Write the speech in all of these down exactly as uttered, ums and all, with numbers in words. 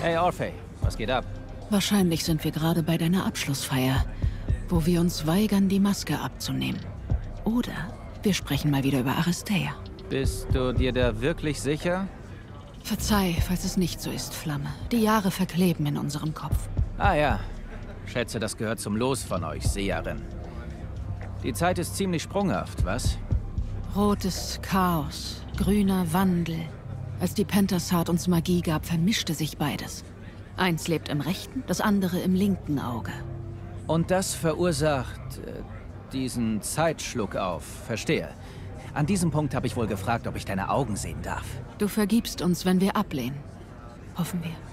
Hey Orphe, was geht ab? Wahrscheinlich sind wir gerade bei deiner Abschlussfeier, wo wir uns weigern, die Maske abzunehmen. Oder wir sprechen mal wieder über Aristeia. Bist du dir da wirklich sicher? Verzeih, falls es nicht so ist, Flamme. Die Jahre verkleben in unserem Kopf. Ah ja. Schätze, das gehört zum Los von euch, Seherin. Die Zeit ist ziemlich sprunghaft, was? Rotes Chaos, grüner Wandel. Als die Pentasart uns Magie gab, vermischte sich beides. Eins lebt im rechten, das andere im linken Auge. Und das verursacht äh, diesen Zeitschluck auf. Verstehe. An diesem Punkt habe ich wohl gefragt, ob ich deine Augen sehen darf. Du vergibst uns, wenn wir ablehnen. Hoffen wir.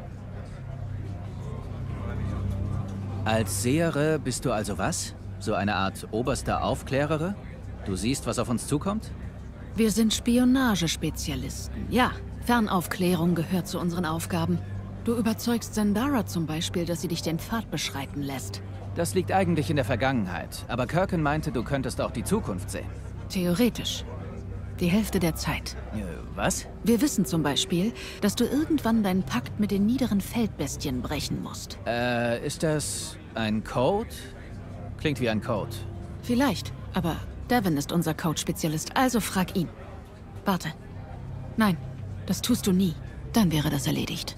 Als Sehere bist du also was? So eine Art oberster Aufklärere? Du siehst, was auf uns zukommt? Wir sind Spionagespezialisten. Ja, Fernaufklärung gehört zu unseren Aufgaben. Du überzeugst Zendara zum Beispiel, dass sie dich den Pfad beschreiten lässt. Das liegt eigentlich in der Vergangenheit. Aber Kirkin meinte, du könntest auch die Zukunft sehen. Theoretisch. Die Hälfte der Zeit. Äh, was? Wir wissen zum Beispiel, dass du irgendwann deinen Pakt mit den niederen Feldbestien brechen musst. Äh, ist das ein Code? Klingt wie ein Code. Vielleicht, aber Devin ist unser Code-Spezialist, also frag ihn. Warte. Nein, das tust du nie. Dann wäre das erledigt.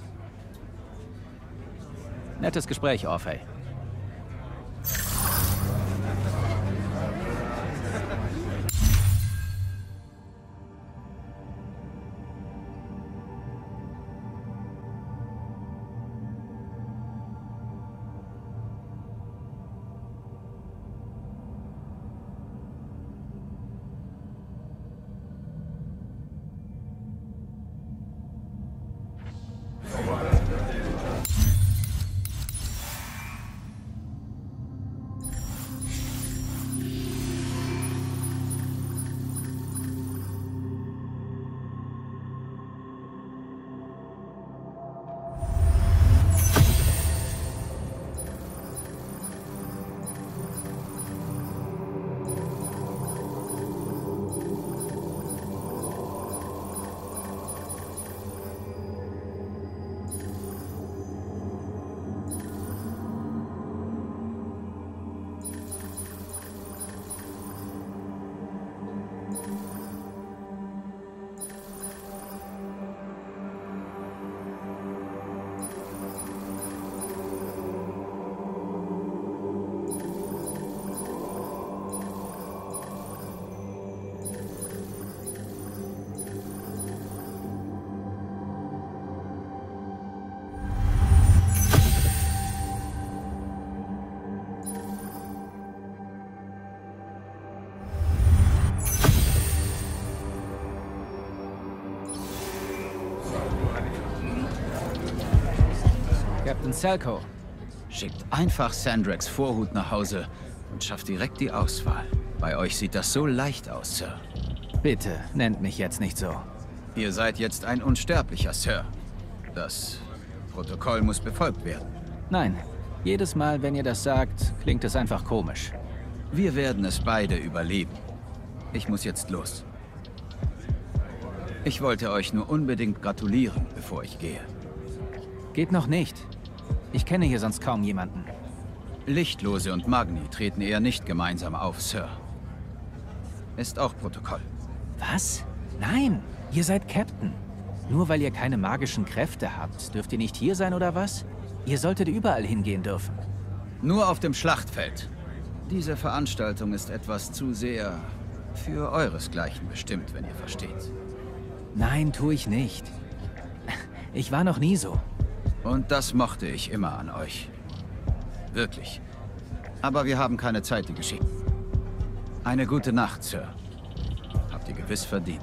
Nettes Gespräch, Orphe. Captain Selko. Schickt einfach Sandrax Vorhut nach Hause und schafft direkt die Auswahl. Bei euch sieht das so leicht aus, Sir. Bitte, nennt mich jetzt nicht so. Ihr seid jetzt ein Unsterblicher, Sir. Das Protokoll muss befolgt werden. Nein, jedes Mal, wenn ihr das sagt, klingt es einfach komisch. Wir werden es beide überleben. Ich muss jetzt los. Ich wollte euch nur unbedingt gratulieren, bevor ich gehe. Geht noch nicht. Ich kenne hier sonst kaum jemanden. Lichtlose und Magni treten eher nicht gemeinsam auf, Sir. Ist auch Protokoll. Was? Nein, ihr seid Captain. Nur weil ihr keine magischen Kräfte habt, dürft ihr nicht hier sein oder was? Ihr solltet überall hingehen dürfen. Nur auf dem Schlachtfeld. Diese Veranstaltung ist etwas zu sehr für euresgleichen bestimmt, wenn ihr versteht. Nein, tue ich nicht. Ich war noch nie so. Und das mochte ich immer an euch. Wirklich. Aber wir haben keine Zeit, die Geschichte. Eine gute Nacht, Sir. Habt ihr gewiss verdient.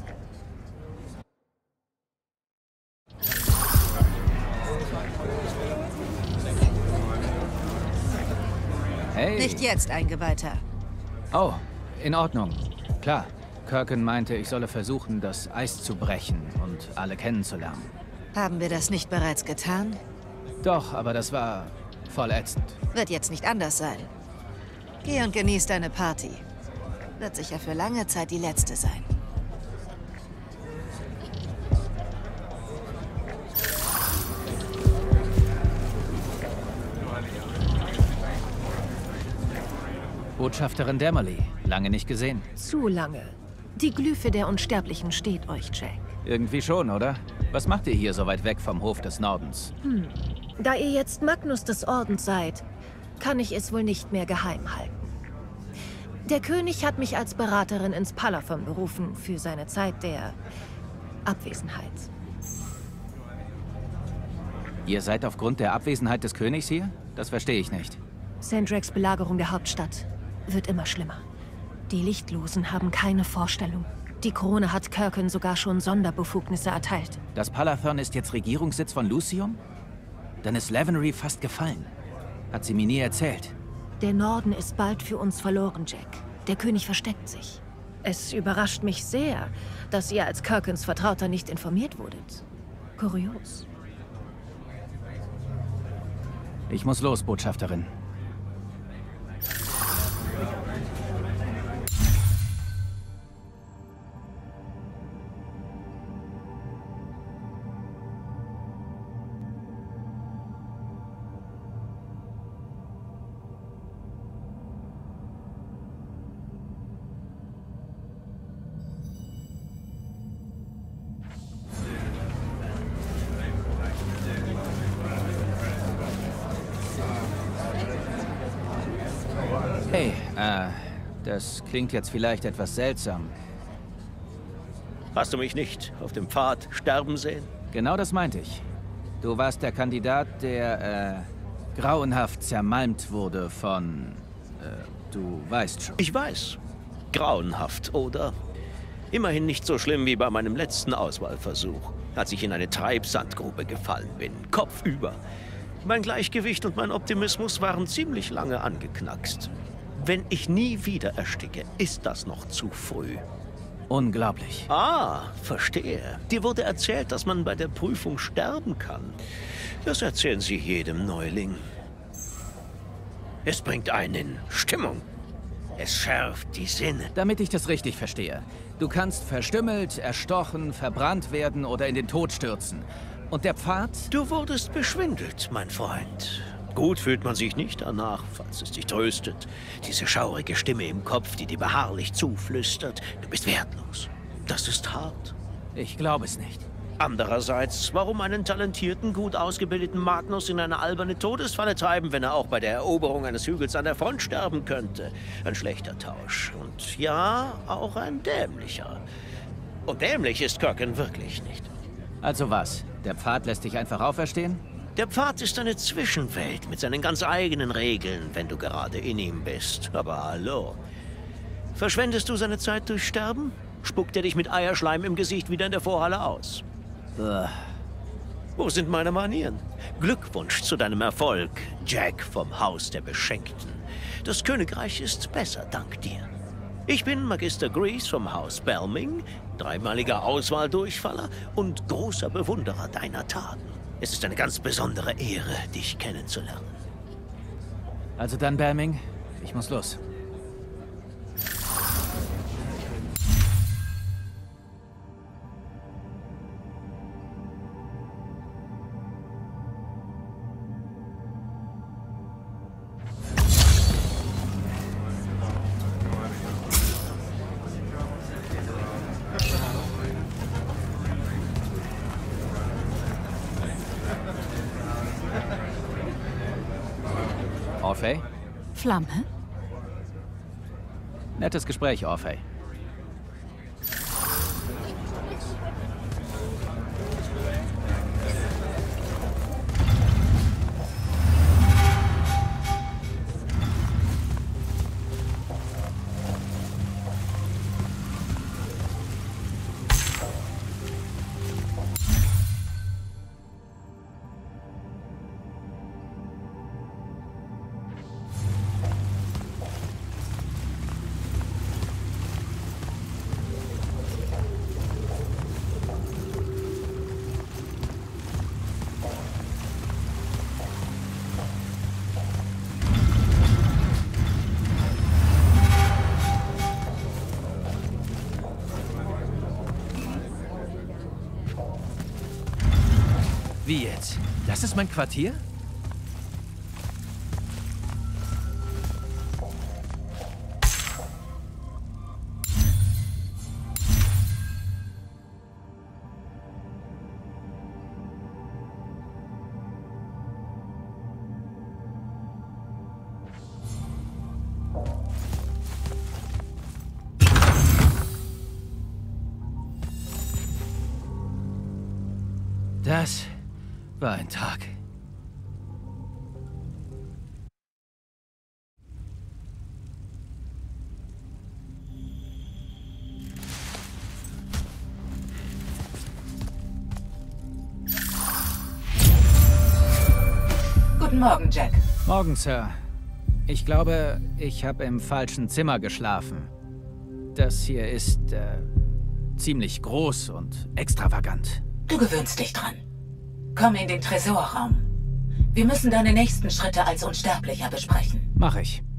Hey. Nicht jetzt, Eingeweihter. Oh, in Ordnung. Klar. Kirkin meinte, ich solle versuchen, das Eis zu brechen und alle kennenzulernen. Haben wir das nicht bereits getan? Doch, aber das war voll ätzend. Wird jetzt nicht anders sein. Geh und genieß deine Party. Wird sicher für lange Zeit die letzte sein. Botschafterin Dämmerli. Lange nicht gesehen. Zu lange. Die Glyphe der Unsterblichen steht euch, Jack. Irgendwie schon, oder? Was macht ihr hier so weit weg vom Hof des Nordens? Hm. Da ihr jetzt Magnus des Ordens seid, kann ich es wohl nicht mehr geheim halten. Der König hat mich als Beraterin ins Palaphon berufen für seine Zeit der Abwesenheit. Ihr seid aufgrund der Abwesenheit des Königs hier? Das verstehe ich nicht. Sandraks Belagerung der Hauptstadt wird immer schlimmer. Die Lichtlosen haben keine Vorstellung. Die Krone hat Kirken sogar schon Sonderbefugnisse erteilt. Das Palaphon ist jetzt Regierungssitz von Lucium? Dann ist Lavenry fast gefallen. Hat sie mir nie erzählt. Der Norden ist bald für uns verloren, Jack. Der König versteckt sich. Es überrascht mich sehr, dass ihr als Kirkens Vertrauter nicht informiert wurdet. Kurios. Ich muss los, Botschafterin. Hey, äh, das klingt jetzt vielleicht etwas seltsam. Hast du mich nicht auf dem Pfad sterben sehen? Genau das meinte ich. Du warst der Kandidat, der, äh, grauenhaft zermalmt wurde von, äh, du weißt schon. Ich weiß. Grauenhaft, oder? Immerhin nicht so schlimm wie bei meinem letzten Auswahlversuch, als ich in eine Treibsandgrube gefallen bin, kopfüber. Mein Gleichgewicht und mein Optimismus waren ziemlich lange angeknackst. Wenn ich nie wieder ersticke, ist das noch zu früh. Unglaublich. Ah, verstehe. Dir wurde erzählt, dass man bei der Prüfung sterben kann. Das erzählen sie jedem Neuling. Es bringt einen in Stimmung. Es schärft die Sinne. Damit ich das richtig verstehe. Du kannst verstümmelt, erstochen, verbrannt werden oder in den Tod stürzen. Und der Pfad? Du wurdest beschwindelt, mein Freund. Gut fühlt man sich nicht danach, falls es dich tröstet. Diese schaurige Stimme im Kopf, die dir beharrlich zuflüstert, du bist wertlos. Das ist hart. Ich glaube es nicht. Andererseits, warum einen talentierten, gut ausgebildeten Magnus in eine alberne Todesfalle treiben, wenn er auch bei der Eroberung eines Hügels an der Front sterben könnte? Ein schlechter Tausch. Und ja, auch ein dämlicher. Und dämlich ist Kirken wirklich nicht. Also was? Der Pfad lässt dich einfach auferstehen? Der Pfad ist eine Zwischenwelt mit seinen ganz eigenen Regeln, wenn du gerade in ihm bist. Aber hallo. Verschwendest du seine Zeit durch Sterben? Spuckt er dich mit Eierschleim im Gesicht wieder in der Vorhalle aus? Ugh. Wo sind meine Manieren? Glückwunsch zu deinem Erfolg, Jack vom Haus der Beschenkten. Das Königreich ist besser, dank dir. Ich bin Magister Grease vom Haus Belming, dreimaliger Auswahldurchfaller und großer Bewunderer deiner Taten. Es ist eine ganz besondere Ehre, dich kennenzulernen. Also dann, Belming, ich muss los. Orphay? Flamme? Nettes Gespräch, Orphay. Wie jetzt? Das ist mein Quartier? Das war ein Tag. Guten Morgen, Jack. Morgen, Sir. Ich glaube, ich habe im falschen Zimmer geschlafen. Das hier ist äh, ziemlich groß und extravagant. Du gewöhnst dich dran. Komm in den Tresorraum. Wir müssen deine nächsten Schritte als Unsterblicher besprechen. Mach ich.